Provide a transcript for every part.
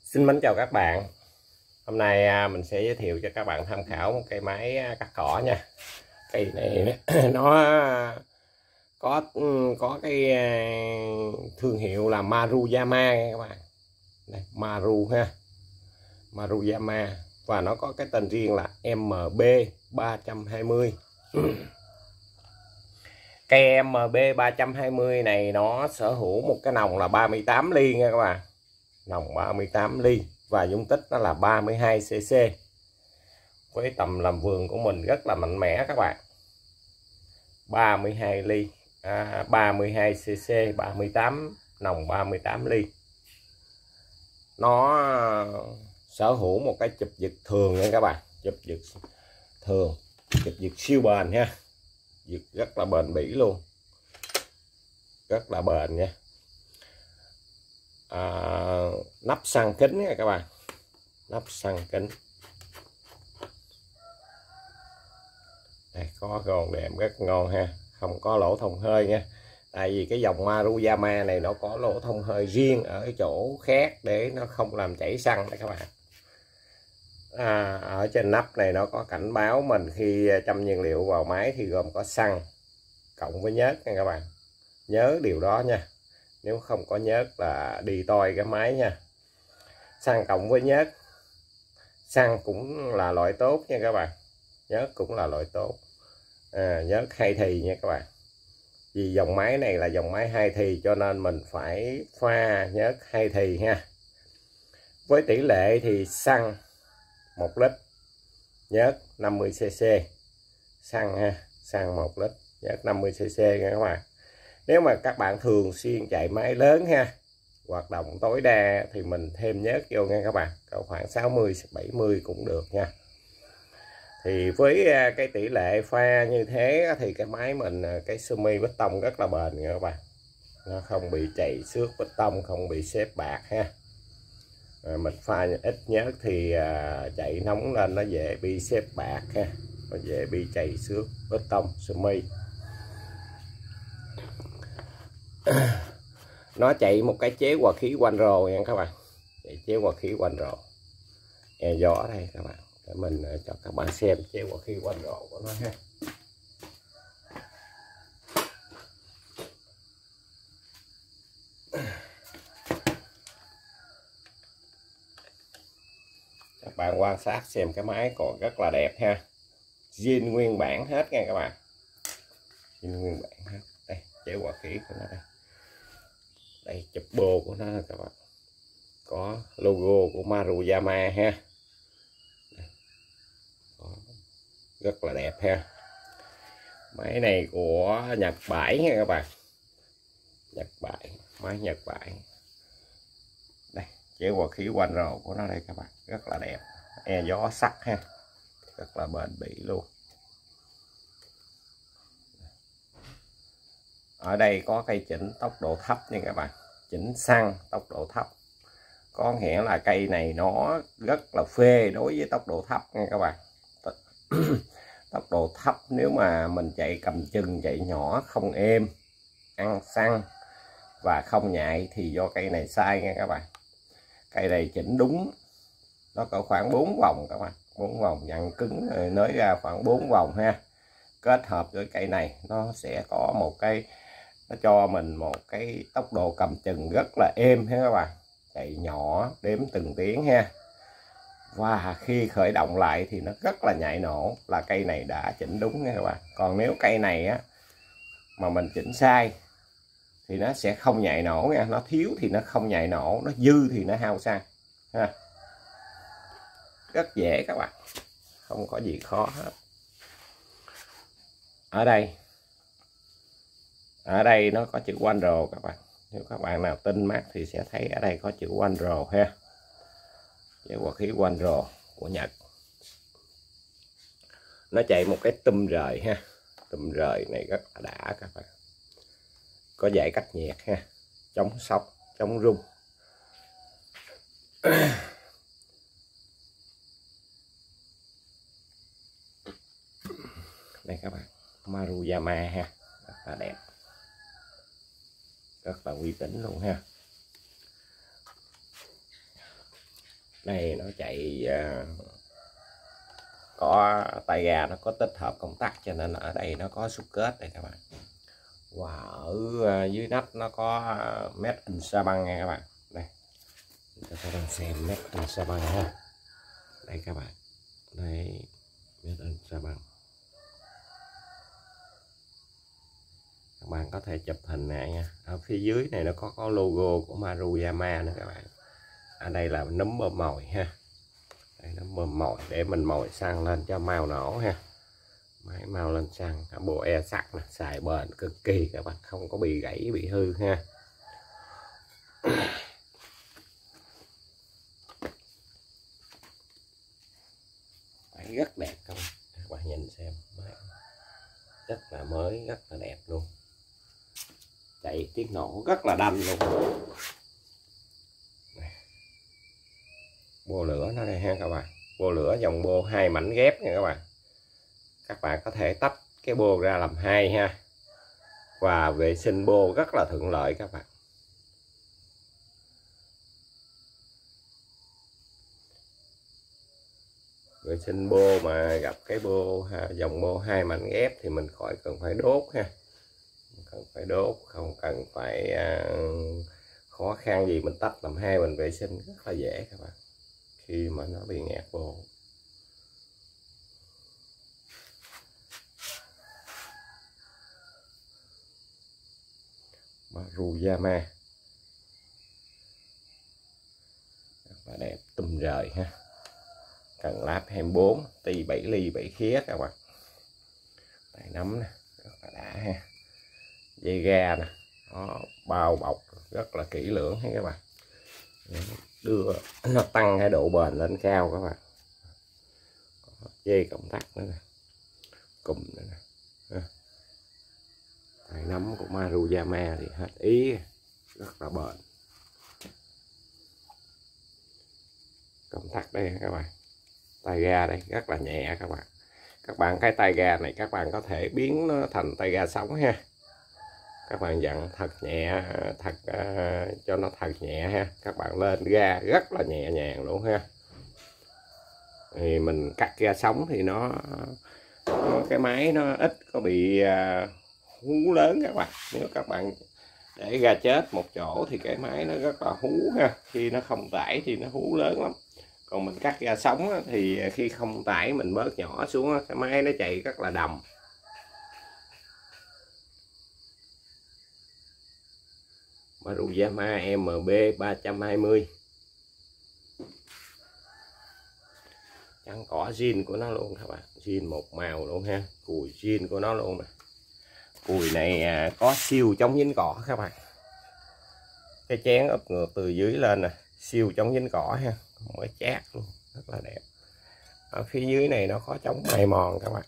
Xin mến chào các bạn. Hôm nay mình sẽ giới thiệu cho các bạn tham khảo một cây máy cắt cỏ nha. Cây này nó có cái thương hiệu là Maruyama nha các bạn. Đây, Maru ha. Maruyama và nó có cái tên riêng là MB320. Cây MB320 này nó sở hữu một cái nòng là 38 ly nha các bạn. Nòng 38 ly và dung tích nó là 32 cc. Với tầm làm vườn của mình rất là mạnh mẽ các bạn. 32 ly, 32 cc, 38 nòng 38 ly. Nó sở hữu một cái chụp giật thường nha các bạn, chụp giật thường, chụp giật siêu bền ha. Giật rất là bền bỉ luôn. Rất là bền nha. Nắp săn kính nha các bạn, nắp săn kính. Đây, có gòn đệm rất ngon ha, không có lỗ thông hơi nha. Tại vì cái dòng Maruyama này nó có lỗ thông hơi riêng ở chỗ khác để nó không làm chảy xăng đấy các bạn. Ở trên nắp này nó có cảnh báo mình khi châm nhiên liệu vào máy thì gồm có xăng cộng với nhớt nha các bạn. Nhớ điều đó nha. Nếu không có nhớt là đi toi cái máy nha. Xăng cộng với nhớt. Xăng cũng là loại tốt nha các bạn. Nhớt cũng là loại tốt. Nhớt 2 thì nha các bạn. Vì dòng máy này là dòng máy 2 thì cho nên mình phải pha nhớt 2 thì ha. Với tỷ lệ thì xăng 1 lít, nhớt 50 cc. Xăng ha, xăng 1 lít, nhớt 50 cc nha các bạn. Nếu mà các bạn thường xuyên chạy máy lớn ha, hoạt động tối đa thì mình thêm nhớt vô nha các bạn, cỡ khoảng 60 70 cũng được nha. Thì với cái tỷ lệ pha như thế thì cái máy mình cái sumi bê tông rất là bền nha các bạn. Nó không bị chảy xước bê tông, không bị xếp bạc ha. Mình pha ít nhớt thì chạy nóng lên nó dễ bị xếp bạc ha, nó dễ bị chảy xước bê tông sumi. Nó chạy một cái chế hòa khí quanh rồ nha các bạn, chạy chế hòa khí quanh rồ. E gió đây các bạn, để mình cho các bạn xem chế hòa khí quanh rồ của nó ha. Các bạn quan sát xem cái máy còn rất là đẹp ha, zin nguyên bản hết nha các bạn, zin nguyên bản hết. Đây chế hòa khí của nó đây, đây chụp bô của nó các bạn, có logo của Maruyama ha. Rất là đẹp ha. Máy này của Nhật Bản nha các bạn, Nhật Bản, máy Nhật Bản. Đây chế hòa khí quanh rồ của nó đây các bạn, rất là đẹp, e gió sắt ha, rất là bền bỉ luôn. Ở đây có cây chỉnh tốc độ thấp nha các bạn, chỉnh xăng tốc độ thấp, có nghĩa là cây này nó rất là phê đối với tốc độ thấp nha các bạn. Tốc độ thấp nếu mà mình chạy cầm chừng, chạy nhỏ không êm, ăn xăng và không nhạy thì do cây này sai nha các bạn. Cây này chỉnh đúng nó có khoảng 4 vòng các bạn, 4 vòng dặn cứng nới ra khoảng 4 vòng ha. Kết hợp với cây này nó sẽ có một cái, nó cho mình một cái tốc độ cầm chừng rất là êm ha các bạn, chạy nhỏ đếm từng tiếng ha. Và khi khởi động lại thì nó rất là nhạy nổ, là cây này đã chỉnh đúng nha các bạn. Còn nếu cây này á mà mình chỉnh sai thì nó sẽ không nhạy nổ nha, nó thiếu thì nó không nhạy nổ, nó dư thì nó hao xăng ha. Rất dễ các bạn, không có gì khó hết. Ở đây nó có chữ quanh rồ các bạn, nếu các bạn nào tinh mắt thì sẽ thấy ở đây có chữ quanh rồ ha, chế hòa khí quanh rồ của Nhật. Nó chạy một cái tum rời ha, tum rời này rất là đã các bạn, có giải cách nhiệt ha, chống sốc, chống rung. Đây các bạn, Maruyama ha, rất là đẹp, rất là uy tín luôn ha. Này nó chạy có tay ga, nó có tích hợp công tắc, cho nên ở đây nó có xúc kết đây các bạn. Và ở dưới nắp nó có made in Sa-băng nha các bạn. Đây, các bạn xem made in Sa-băng ha. Đây các bạn, đây made in Sa-băng. Các bạn có thể chụp hình này nha. Ở phía dưới này nó có logo của Maruyama nữa các bạn. Ở đây là nấm bơm mồi ha. Đây, nấm bơm mồi để mình mồi xăng lên cho mau nổ ha. Máy mau lên xăng. Bộ e sắt nè, xài bền cực kỳ các bạn, không có bị gãy bị hư ha. Máy rất đẹp các bạn nhìn xem, máy rất là mới, rất là đẹp luôn. Chạy tiếng nổ rất là đanh luôn. Bô lửa nó đây ha các bạn. Bô lửa dòng bô 2 mảnh ghép nha các bạn. Các bạn có thể tách cái bô ra làm 2 ha. Và vệ sinh bô rất là thuận lợi các bạn. Vệ sinh bô mà gặp cái bô dòng bô 2 mảnh ghép thì mình khỏi cần phải đốt ha. Cần phải đốt, không cần phải khó khăn gì, mình tách làm 2 mình vệ sinh rất là dễ các bạn. Khi mà nó bị nghẹt bô. Maruyama rất là đẹp, tùm rời ha. Cần láp 24 ti 7 ly 7 khía các bạn. Tay nắm nè, rất là đã ha. Dây ga nè, nó bao bọc rất là kỹ lưỡng ha các bạn. Đưa nó tăng cái độ bền lên cao các bạn. Dây công tắc nữa nè, cùm nữa nè. Tay nắm của Maruyama thì hết ý, rất là bền. Công tắc đây các bạn. Tay ga đây rất là nhẹ các bạn. Các bạn cái tay ga này các bạn có thể biến nó thành tay ga sống ha. Các bạn dặn thật nhẹ, thật cho nó thật nhẹ ha. Các bạn lên ga rất là nhẹ nhàng luôn ha. Thì mình cắt ga sống thì nó cái máy nó ít có bị hú lớn các bạn. Nếu các bạn để ga chết một chỗ thì cái máy nó rất là hú ha. Khi nó không tải thì nó hú lớn lắm. Còn mình cắt ga sống thì khi không tải mình bớt nhỏ xuống, cái máy nó chạy rất là đầm. Maruyama MB 320. Trắng cỏ zin của nó luôn các bạn, zin một màu luôn ha, cùi zin của nó luôn nè. Cùi này có siêu chống dính cỏ các bạn. Cái chén úp ngược từ dưới lên nè, siêu chống dính cỏ ha, mới chát luôn, rất là đẹp. Ở phía dưới này nó có chống mài mòn các bạn.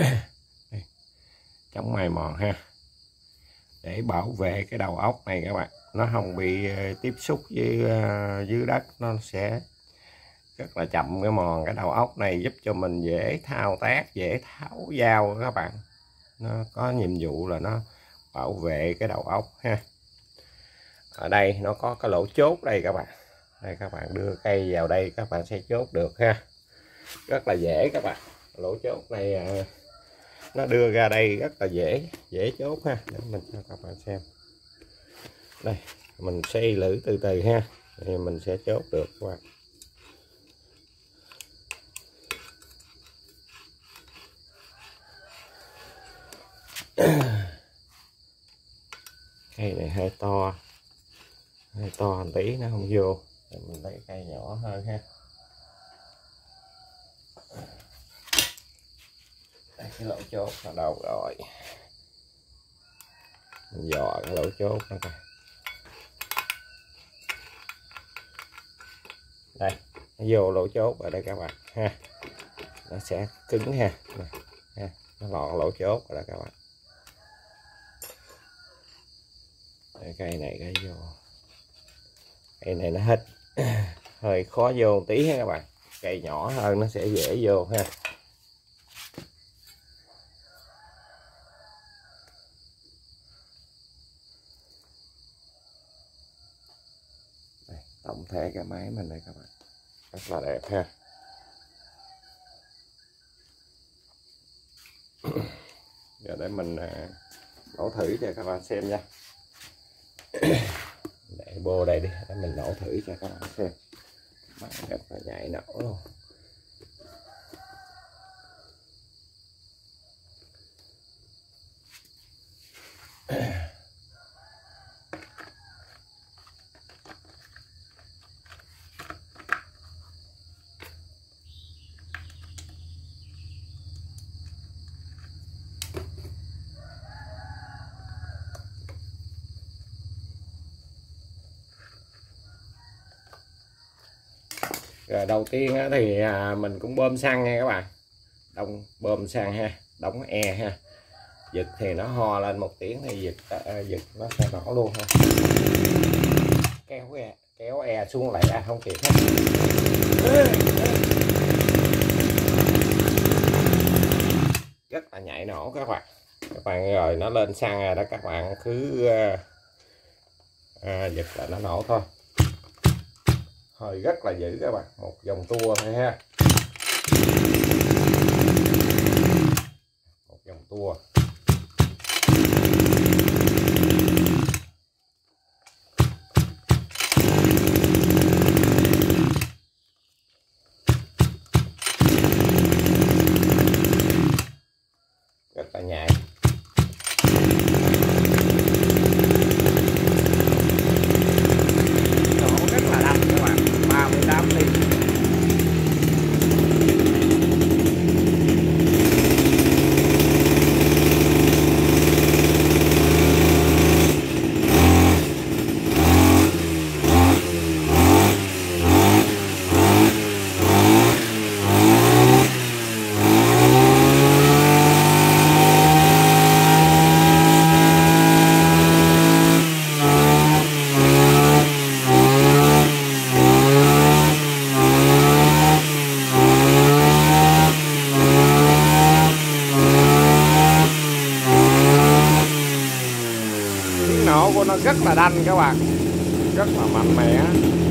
Chống mài mòn ha, để bảo vệ cái đầu ốc này các bạn, nó không bị tiếp xúc với dưới đất, nó sẽ rất là chậm cái mòn cái đầu ốc này, giúp cho mình dễ thao tác, dễ tháo dao các bạn. Nó có nhiệm vụ là nó bảo vệ cái đầu ốc ha. Ở đây nó có cái lỗ chốt đây các bạn. Đây các bạn đưa cây vào đây các bạn sẽ chốt được ha. Rất là dễ các bạn. Lỗ chốt này nó đưa ra đây rất là dễ chốt ha. Để mình cho các bạn xem. Đây, mình xây lưỡi từ từ ha. Thì mình sẽ chốt được các bạn. Cây này hơi to một tí nó không vô, mình lấy cây nhỏ hơn ha. Đây, cái lỗ chốt ở đâu rồi, mình dò cái lỗ chốt nó coi. Đây, nó vô lỗ chốt ở đây các bạn ha, nó sẽ cứng ha. Nó lọt lỗ chốt rồi đó các bạn. Đây, cây này cái vô, cây này nó hết hơi khó vô một tí ha các bạn. Cây nhỏ hơn nó sẽ dễ vô ha. Đây, tổng thể cái máy mình đây các bạn. rất là đẹp ha. Giờ để mình nổ thử cho các bạn xem nha. Để vô đây đi để mình nổ thử cho các bạn xem. Máy rất là nhạy nổ luôn. Rồi đầu tiên thì mình cũng bơm xăng nha các bạn. Bơm xăng ha, đóng e ha. Giật thì nó ho lên một tiếng thì giật nó sẽ nổ luôn ha. Kéo e xuống lại không kịp hết. Rất là nhạy nổ các bạn. Các bạn rồi nó lên xăng rồi đó, các bạn cứ giật là nó nổ thôi. Hơi rất là dữ các bạn, một vòng tua thôi ha. Một vòng tua. Rất là nhạy. Nổ rất là đậm các bạn, 38 ly. Nổ của nó rất là đanh các bạn, rất là mạnh mẽ.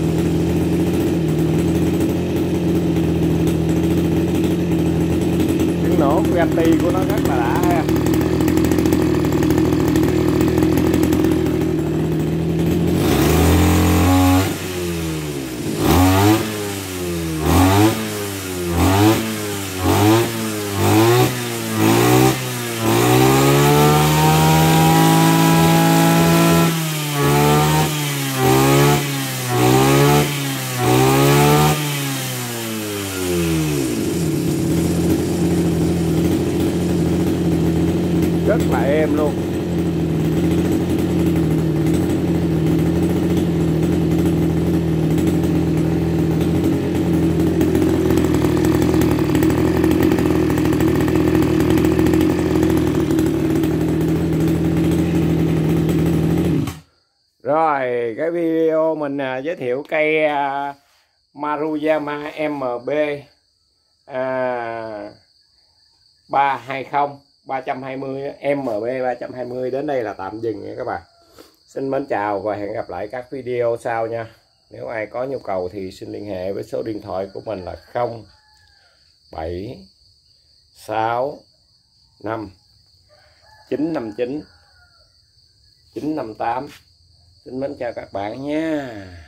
Tiếng nổ Bugatti của nó rất là đã ha. Rất là êm luôn. Rồi cái video mình giới thiệu cây Maruyama MB 320 MB 320 đến đây là tạm dừng nha các bạn. Xin mến chào và hẹn gặp lại các video sau nha. Nếu ai có nhu cầu thì xin liên hệ với số điện thoại của mình là 0765 959 958. Xin mến chào các bạn nha.